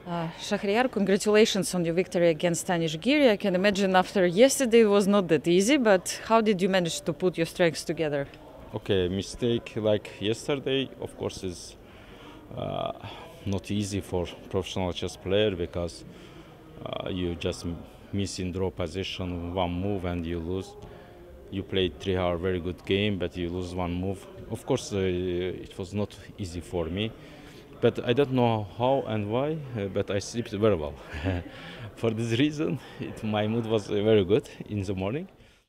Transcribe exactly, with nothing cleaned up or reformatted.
Uh, Shahryar, congratulations on your victory against Tanish Giri. I can imagine after yesterday it was not that easy, but how did you manage to put your strengths together? Okay, mistake like yesterday, of course, is uh, not easy for professional chess player because uh, you just miss in draw position one move and you lose. You played three hour very good game, but you lose one move. Of course, uh, it was not easy for me, but I don't know how and why, uh, but I slept very well. For this reason, it, my mood was uh, very good in the morning.